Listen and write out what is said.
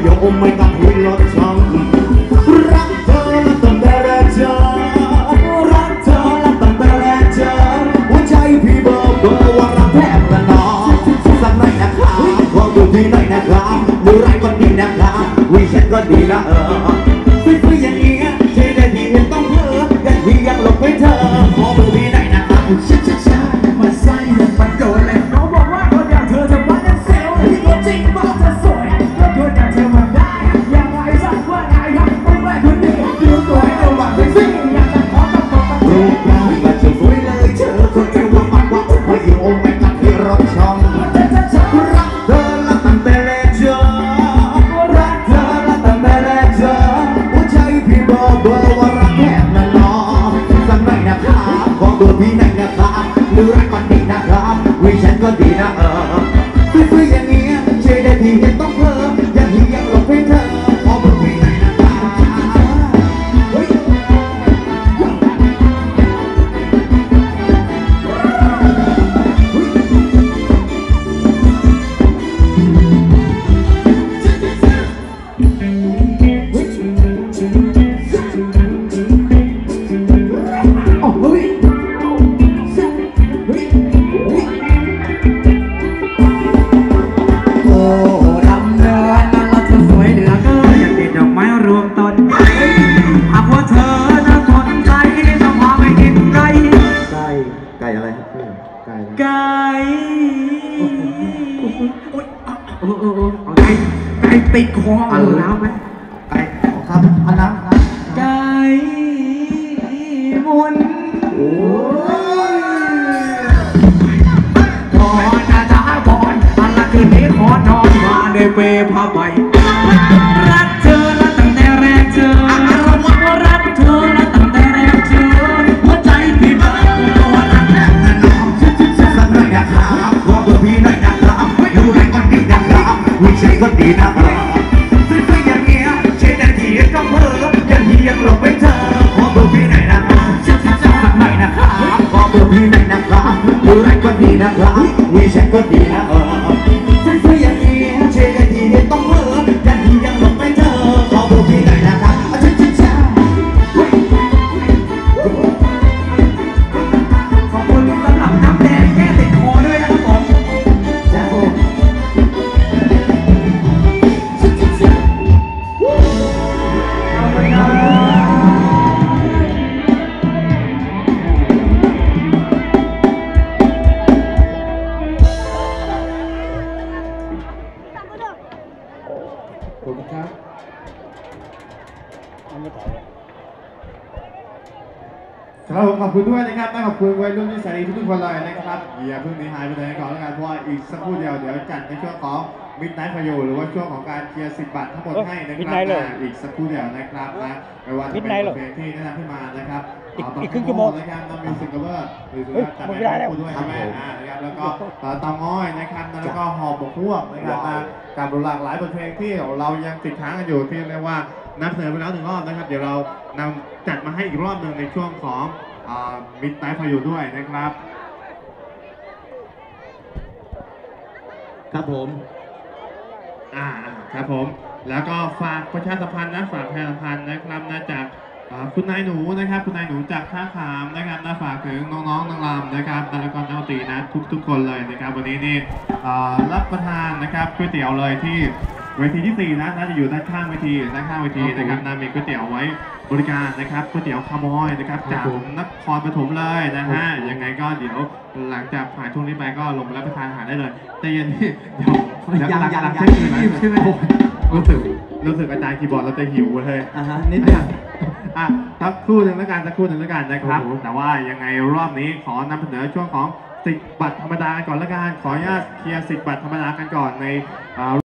โยมไม่ต้องคุยรถช่องรักเธอและตั้งแต่แรกเจอรักเธอและตั้งแต่แรกเจอหัวใจพี่เบอร์ว่ารักแทบละนอสักหน่อยนะครับขอดูพี่หน่อยนะครับดูไรก็ดีนะครับวิเศษก็ดีนะคุยอย่างนี้ใช่ได้ดีต้องเพ้ออย่างที่ยังหลบไปเธอขอดูพี่หน่อยนะครับช้ามาใส่มันโดนเลยน้องบอกว่าคนอย่างเธอจะมาเซลล์พี่ก็จริงบอกจะสวยก็เกิดจากเธอมาได้ยังไงสักว่าไงครับต้องแม่คนนี้ดูสวยเอาหวังไปสิอยากจะขอต้องบอกรูปร่างมาจะสวยเลยเธอคนที่ว่ามันว่าพออยู่ไม่กันที่รถช่องรักเธอและตั้งแต่แรกเจอรักเธอและตั้งแต่แรกเจอหัวใจพี่เบอร์ว่ารักแค่นั้นนอสักหน่อยนะครับขอดูพี่หน่อยนะครับดูรักมันดีนะครับวิฉันก็ดีนะคุยอย่างนี้ใช่ได้ที่ยังต้องเพ้ออย่างที่ยังหลบให้เธอขอดูพี่หน่อยนะครับไก่ติดคอเอาน้ำไหมไก่ครับเอาน้ำไก่มุนพอจะจ้าบอนอันละคืนนี้ขอนอนมาในเปรผ้าใบรักเธอและตั้งแต่แรกเจอรักเธอและตั้งแต่แรกเจอหัวใจพี่เบิร์ดตัวรักแน่นอนสักหน่อยนะครับขอเบอร์พี่หน่อยนะครับดูไรก็ดีนะครับวิเศษก็ดีนะครับคุยอย่างเงี้ยใช่ได้ที่ต้องเพ้ออย่างที่ยังหลบไปเธอขอเบอร์พี่หน่อยนะครับสักหน่อยนะครับขอเบอร์พี่หน่อยนะครับดูไรก็ดีนะครับวิเศษก็ดีนะคุยอย่างเงี้ยใช่ได้ที่ต้องเพ้ออย่างที่ยังหลบไปเธอขอเบอร์พี่หน่อยนะครับขอบคุณสำหรับน้ำแดงแก้ติดคอด้วยนะครับผมขอบคุณครับครับผมขอบคุณด้วยนะครับขอบคุณวัยรุ่นนิสัยทุกคนเลยนะครับอย่าเพิ่งหนีหายไปไหนก่อนแล้วกันเพราะว่าอีกสักครู่เดียวเดี๋ยวจัดในช่วงของมิดไนท์พายุหรือว่าช่วงของการเคลียร์10 บาททั้งหมดให้นะครับอีกสักครู่เดียวนะครับนะไม่ว่าจะเป็นเพลงที่แนะนำขึ้นมานะครับอีกครึ่งชั่วโมงนะครับน้ำมิวสิกเวอร์หรือจัดในคู่ด้วยใช่ไหมนะครับแล้วก็เตาง้อยนะครับแล้วก็หอบบกพวกนะครับกับหลากหลายบทเพลงที่เรายังติดค้างกันอยู่ที่เรียกว่านำเสนอไปแล้ว1 รอบนะครับเดี๋ยวเรานำจัดมาให้อีกรอบหนึ่งในช่วงของมิดไนท์พายุด้วยนะครับครับผมครับผมแล้วก็ฝากประชาสัมพันธ์นะฝากประชาสัมพันธ์นะครับนะจากคุณนายหนูนะครับคุณนายหนูจากท่าขามนะครับนะฝากถึงน้องๆนางรำนะครับแล้วก็นักดนตรีนะทุกคนเลยนะครับวันนี้นี่รับประทานนะครับก๋วยเตี๋ยวเลยที่เวทีที่4นะน่าจะอยู่ด้านข้างเวทีนะครับนะมีก๋วยเตี๋ยวไว้บริการนะครับก๋วยเตี๋ยวคาร์บอยนะครับจากนครปฐมเลยนะฮะยังไงก็เดี๋ยวหลังจากผ่านช่วงนี้ไปก็ลงไปรับประทานอาหารได้เลยแต่เย็นนี่เดี๋ยวหลังเที่ยงคืนใช่ไหมรู้สึกอาจารย์คีย์บอร์ดเราจะหิวเลยนิดเดียวสักครู่หนึ่งแล้วกันนะครับแต่ว่ายังไงรอบนี้ขอนำเสนอช่วงของ10 บัตรธรรมดาก่อนละกันขออนุญาตเคลียร์10 บัตรธรรมดากันก่อนใน